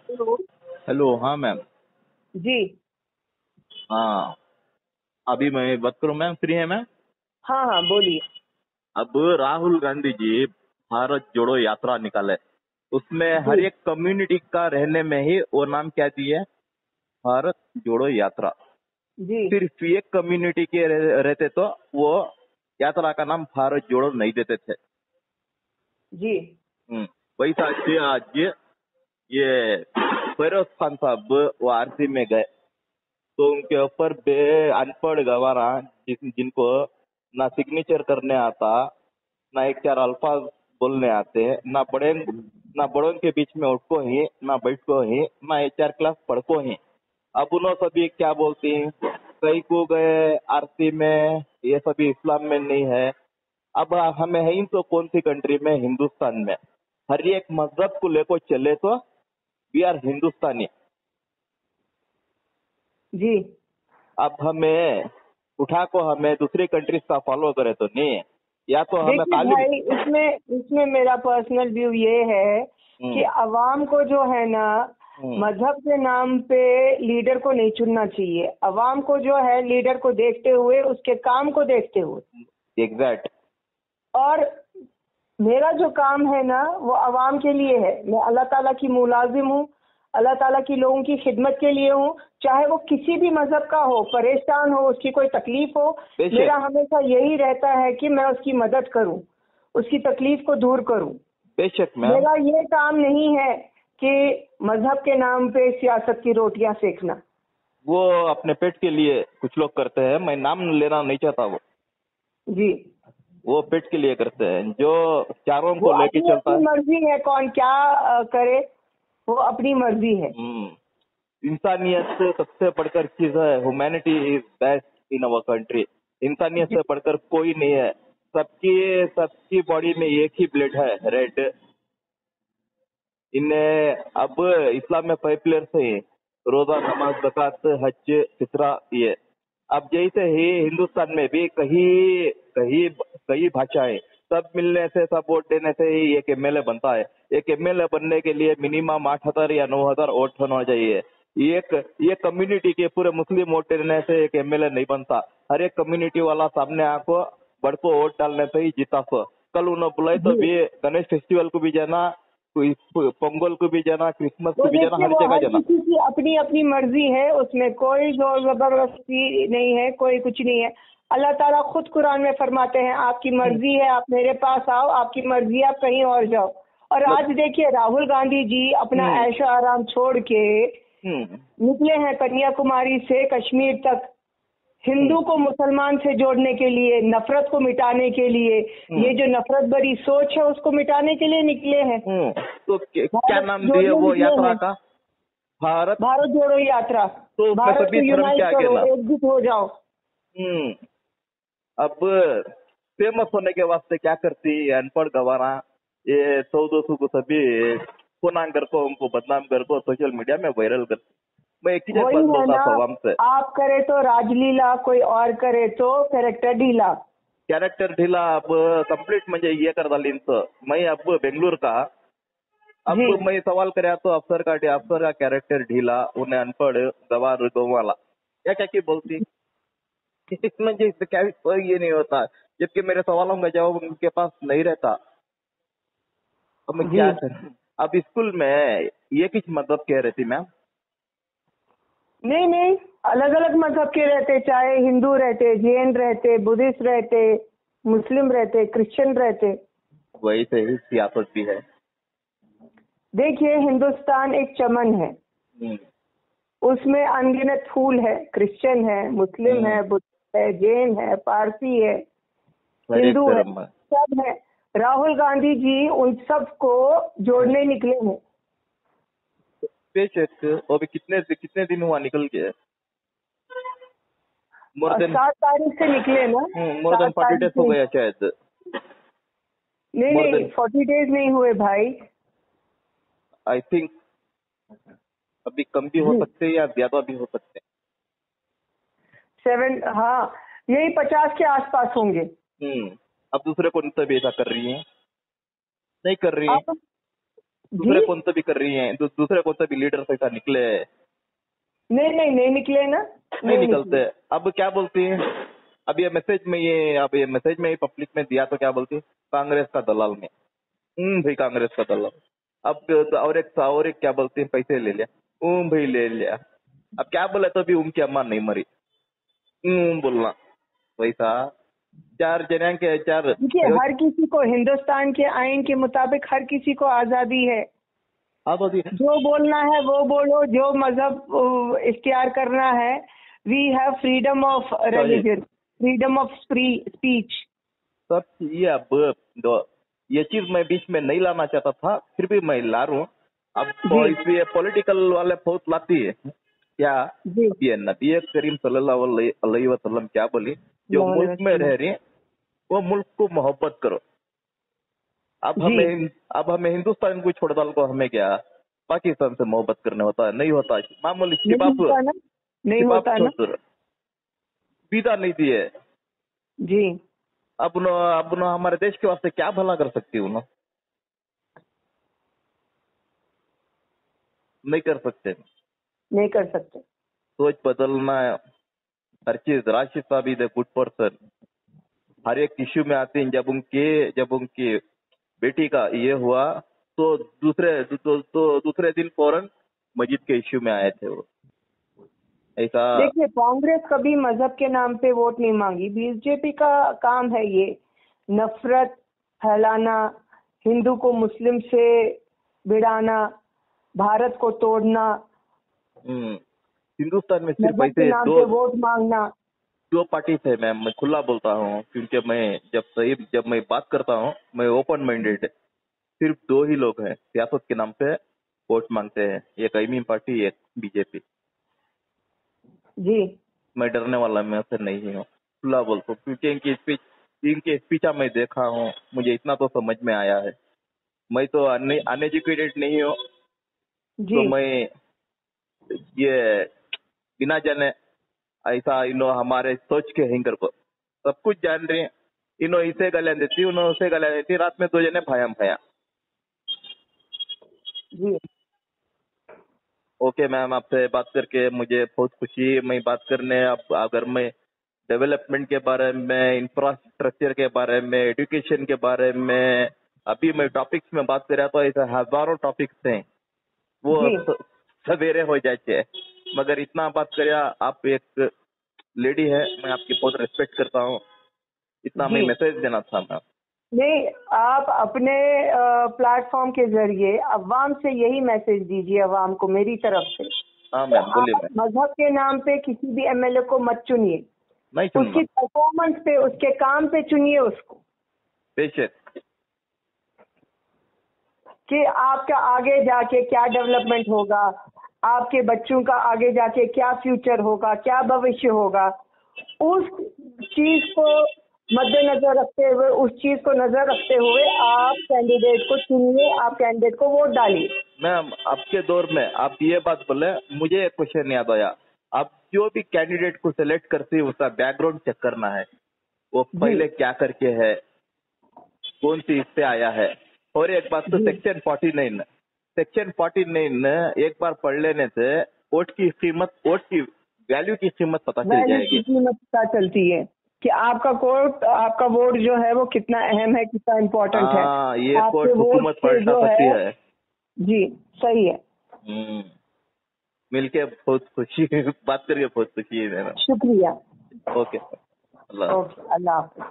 Hello. Hello. हाँ ma'am. जी। हाँ, अभी मैं बात करूँ मैम, फ्री है मैम? हाँ हाँ, बोलिए। अब राहुल गांधी जी भारत जोड़ो यात्रा निकाले, उसमें जी हर एक कम्युनिटी का रहने में ही वो नाम क्या दिए, भारत जोड़ो यात्रा। जी सिर्फ एक कम्युनिटी के रहते तो वो यात्रा का नाम भारत जोड़ो नहीं देते थे। जी वैसा आज ये फिरोज खान साहब वो आरसी में गए तो उनके ऊपर अनपढ़ गवारा जिनको ना सिग्नेचर करने आता, ना एक चार अल्फाज बोलने आते, ना बड़ों के बीच में उठको ही, ना बैठको ही, ना एक चार क्लास पढ़को ही। अब उन्होंने सभी क्या बोलती हैं, कई को गए आरती में, ये सभी इस्लाम में नहीं है। अब हमें है ही तो कौन सी कंट्री में, हिंदुस्तान में हर एक मजहब को लेकर चले तो वी आर हिंदुस्तानी। जी। अब हमें उठा को हमें दूसरी कंट्रीज का फॉलो करे तो नहीं, या तो हमें देखिए तालीम। भाई, इसमें इसमें मेरा पर्सनल व्यू ये है कि अवाम को जो है ना, मजहब के नाम पे लीडर को नहीं चुनना चाहिए। अवाम को जो है, लीडर को देखते हुए, उसके काम को देखते हुए। एग्जैक्ट। और मेरा जो काम है ना, वो अवाम के लिए है। मैं अल्लाह ताला की मुलाजिम हूँ, अल्लाह ताला की लोगों की खिदमत के लिए हूँ। चाहे वो किसी भी मजहब का हो, परेशान हो, उसकी कोई तकलीफ हो, मेरा हमेशा यही रहता है कि मैं उसकी मदद करूँ, उसकी तकलीफ को दूर करूँ। बेशक मैम। मेरा ये काम नहीं है कि मजहब के नाम पे सियासत की रोटियां सेकना। वो अपने पेट के लिए कुछ लोग करते हैं, मैं नाम लेना नहीं चाहता। जी। वो पेट के लिए करते हैं, जो चारों वो को लेके अपनी चलता अपनी है। मर्जी है, कौन क्या करे, वो अपनी मर्जी है। इंसानियत से सबसे बढ़कर चीज है, humanity is best in our country. इंसानियत से बढ़कर कोई नहीं है। सबकी सबकी बॉडी में एक ही ब्लड है, रेड। इन्हें अब इस्लाम में 5 पिलर्स है, रोजा, नमाज, ज़कात, हज, फितरा, ये। अब जैसे ही हिंदुस्तान में भी कई कई कई भाषाएं, सब मिलने से, सब वोट देने से ही एक एमएलए बनता है। एक एमएलए बनने के लिए मिनिमम 8,000 या 9,000 वोट होना चाहिए। ये कम्युनिटी के पूरे मुस्लिम वोट देने से एक एमएलए नहीं बनता। हर एक कम्युनिटी वाला सामने आको बड़को वोट डालने से ही जीता। कल उन्होंने बुलाए तो भी गणेश फेस्टिवल को भी जाना, पोंगल को भी जाना, क्रिसमस को भी जाना, हर वो जगह हर जाना। किसी की अपनी अपनी मर्जी है, उसमें कोई जोर जबरदस्ती नहीं है, कोई कुछ नहीं है। अल्लाह ताला खुद कुरान में फरमाते हैं, आपकी मर्जी है, आप मेरे पास आओ, आपकी मर्जी है, आप कहीं और जाओ। और आज देखिए, राहुल गांधी जी अपना ऐशो आराम छोड़ के निकले हैं कन्याकुमारी से कश्मीर तक, हिंदू को मुसलमान से जोड़ने के लिए, नफरत को मिटाने के लिए। ये जो नफरत भरी सोच है, उसको मिटाने के लिए निकले हैं। तो क्या नाम दिए वो यात्रा का? भारत जोड़ो यात्रा। तो भारत सभी को धर्म के यूनाइट आगे करो, ना। एकजुट हो जाओ। अब फेमस होने के वास्ते क्या करती अनपढ़ गवारा, ये 100-200 को सभी पुनांग कर को, उनको बदनाम कर को सोशल मीडिया में वायरल करती। मैं एक ही बात वही है बोलता ना, आवाम से, आप करे तो राजलीला, कोई और करे तो कैरेक्टर ढीला। कॅरेक्टर ढीला अब कंप्लीट म्हणजे ये कर डाली इनचं। मैं अब बेंगलुरु का, अब जी मैं सवाल कराया तो अफसर का कैरेक्टर ढीला, उन्हें अनपढ़ गवार गवाला, या क्या की बोलती। म्हणजे इससे क्या ये नहीं होता, जबकि मेरे सवालों का जवाब उनके पास नहीं रहता। अब मैं क्या करूं? अब स्कूल में ये किस मतलब कह रही थी मैम? नहीं नहीं, अलग अलग मजहब के रहते, चाहे हिंदू रहते, जैन रहते, बुद्धिस्ट रहते, मुस्लिम रहते, क्रिश्चियन रहते। वही से ही सियासत भी है। देखिए, हिंदुस्तान एक चमन है, उसमें अनगिनत फूल है। क्रिश्चियन है, मुस्लिम है, बुद्ध है, जैन है, पारसी है, हिंदू है, सब है। राहुल गांधी जी उन सब को जोड़ने निकले हैं। बेशक, वो भी कितने दिन हुआ निकल के? मोर देन 7 तारीख से निकले ना। मोर देन 40 डेज हो से। गया शायद। नहीं 40 डेज नहीं हुए भाई। आई थिंक अभी कम भी हो सकते हैं या ज्यादा भी हो सकते हैं। 7, हाँ, यही 50 के आसपास होंगे। अब दूसरे कौन सा भी ऐसा कर रही है? नहीं कर रही है। दूसरे जी कौन सा भी कर रही हैं, दूसरे कौन सा भी लीडर ऐसा निकले? नहीं निकले ना, नहीं नहीं निकलते। निकले। अब क्या बोलती हैं? अब ये मैसेज में पब्लिक में दिया तो क्या बोलती? कांग्रेस का दलाल में। भाई कांग्रेस का दलाल। अब तो और एक क्या बोलती है? पैसे ले लिया। भाई ले लिया। अब क्या बोले तो भी उनकी अम्मा नहीं मरी। बोलना वैसा। चार देखिए, हर किसी को हिंदुस्तान के आईन के मुताबिक हर किसी को आजादी है, हाँ तो जो बोलना है वो बोलो, जो मजहब इख्तियार करना है। We have freedom of religion, freedom of speech. सब ये अब ये चीज मैं बीच में नहीं लाना चाहता था, फिर भी मैं ला रहा हूँ। अब तो जी इसलिए पॉलिटिकल वाले बहुत लाती है क्या? जी अब ये नबी करीम सल्लल्लाहु अलैहि वसल्लम क्या बोली? जो अल्लाह मुल्क में वसल्लम। रह रही है वो मुल्क को मोहब्बत करो। अब जी हमें हिंदुस्तान को छोड़ डाल को हमें क्या पाकिस्तान से मोहब्बत करने होता है? नहीं होता। मामूली नहीं होता ना, नहीं शिबाब होता ना। छोड़ वीजा नहीं दिए। जी अब न हमारे देश के वास्ते क्या भला कर सकती हूँ? नहीं कर सकते। नहीं कर सकते। सोच बदलना हर चीज। राशिद साहब इज ए गुड पर्सन। हर एक इश्यू में आते हैं। जब उनकी बेटी का ये हुआ तो दूसरे दिन फौरन मस्जिद के इश्यू में आए थे वो। ऐसा देखिए, कांग्रेस कभी मजहब के नाम पे वोट नहीं मांगी। बीजेपी का काम है ये नफरत फैलाना, हिंदू को मुस्लिम से भिड़ाना, भारत को तोड़ना, हिंदुस्तान में सिर्फ मजहब के ऐसे नाम पे वोट मांगना। दो पार्टी थे। मैं खुला बोलता हूँ क्योंकि जब मैं बात करता हूँ मैं ओपन माइंडेड। सिर्फ दो ही लोग हैं सियासत के नाम पे वोट मांगते हैं, एक आईमी पार्टी, एक बीजेपी। जी मैं डरने वाला मैं से नहीं हूँ, खुला बोलता हूँ क्योंकि इनकी स्पीचा मैं देखा हूँ, मुझे इतना तो समझ में आया है। मैं तो अनएजुकेटेड नहीं हूँ, तो जी मैं ये बिना जाने ऐसा हमारे सोच के हिंगर को सब कुछ जान रहे हैं। इसे गालियां देती, उन्होंने उसे गालियां देती। रात में दो जने भाया। जी ओके मैम, आपसे बात करके मुझे बहुत खुशी है। मैं बात करने अब अगर मैं डेवलपमेंट के बारे में, इंफ्रास्ट्रक्चर के बारे में, एजुकेशन के बारे में अभी मैं टॉपिक्स में बात कर रहा तो ऐसे हजारों टॉपिक्स हैं वो जी सवेरे हो जाते हैं। मगर इतना बात कर आप एक लेडी है, मैं आपकी बहुत रिस्पेक्ट करता हूँ। इतना मैं जी मैसेज देना था मैम। नहीं, आप अपने प्लेटफॉर्म के जरिए अवाम से यही मैसेज दीजिए, अवाम को मेरी तरफ से। हाँ तो मैम बोलिए आप मैम। मजहब के नाम पे किसी भी एमएलए को मत चुनिए, नहीं सुनना उसकी परफॉर्मेंस पे, उसके काम पे चुनिए उसको, बेशक। कि आपका आगे जाके क्या डेवलपमेंट होगा, आपके बच्चों का आगे जाके क्या फ्यूचर होगा, क्या भविष्य होगा। उस चीज को मद्देनजर रखते हुए, उस चीज को नजर रखते हुए आप कैंडिडेट को चुनिए, आप कैंडिडेट को वोट डालिए। मैम आपके दौर में आप ये बात बोले, मुझे एक क्वेश्चन याद आया। आप जो भी कैंडिडेट को सिलेक्ट करते हैं उसका बैकग्राउंड चेक करना है, वो पहले क्या करके है, कौन सी इससे आया है। और एक बात तो सेक्शन 49 एक बार पढ़ लेने से वोट की वैल्यू की कीमत पता चल वैल्यू जाएगी। की कीमत पता चलती है कि आपका वोट जो है वो कितना अहम है, कितना इम्पोर्टेंट है। ये आपके कोर्ट वोट हुकूमत से पलटा जो सकती है, है। जी सही है। मिलके बहुत खुशी बात करके बहुत खुशी है मैम। शुक्रिया। ओके, अल्लाह। ओके, अल्लाह हाफ़िज़।